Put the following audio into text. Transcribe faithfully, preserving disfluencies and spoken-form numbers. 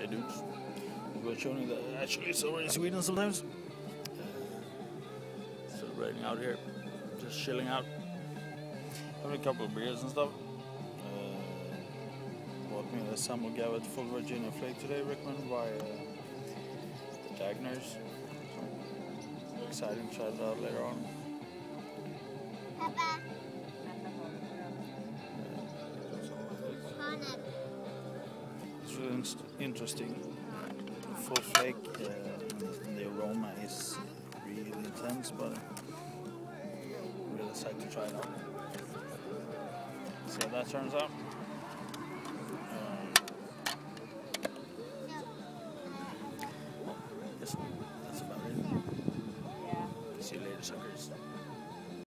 dudes. We're showing that actually it's over in Sweden sometimes. So raining out here, just chilling out, having a couple of beers and stuff. Uh, bought me a Samuel Gavitt Full Virginia Flake today, recommended by uh, Dagners. So exciting to try it out later on. Papa. It's really interesting. Full flake, uh, the aroma is really intense, but I'm really excited to try it out. See how that turns out.